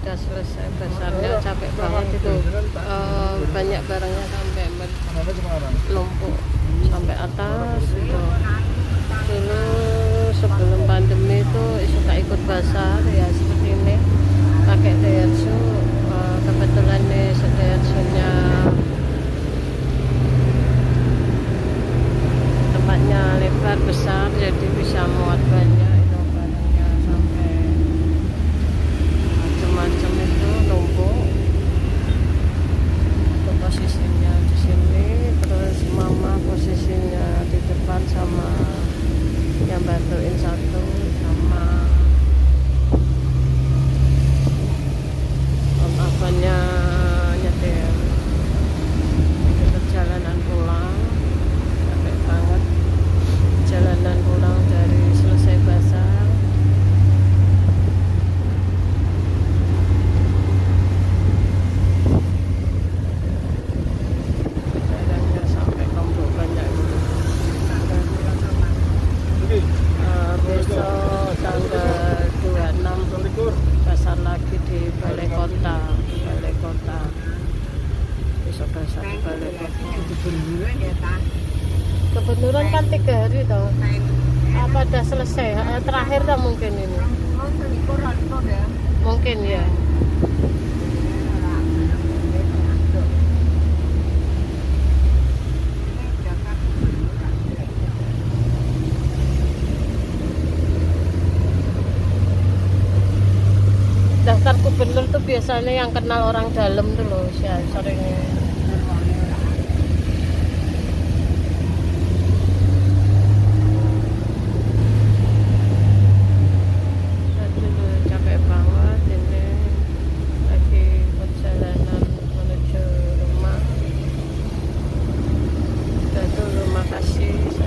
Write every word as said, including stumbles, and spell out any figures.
udah selesai basarnya, capek banget itu. Uh, banyak barangnya sampai menumpuk sampai atas itu. Dulu sebelum pandemi itu suka ikut basar ya seperti ini, pakai Daihatsu. Uh, kebetulan nih Daihatsu-nya tempatnya lebar besar, jadi bisa muat banyak itu barangnya, sampai macam-macam itu numpuk. Itu posisinya di sini, terus mama posisinya di depan sama yang bantuin satu, sama om abangnya nyetir. Itu perjalanan pulang, capek banget jalanan pulang dari selesai basar. Barangnya sampai numpuk banyak gitu. Uh, besok tanggal dua puluh enam basar lagi di Balai Kota. Balai Kota besok basar di Balai Kota. Kebetulan kan tiga hari toh. Apa udah selesai? Terakhir toh mungkin ini. Mungkin ya. Daftar gubernur tuh biasanya yang kenal orang dalam tuh loh, ya seringnya. Aduh, capek banget ini, lagi perjalanan menuju rumah. Udah dulu, makasih.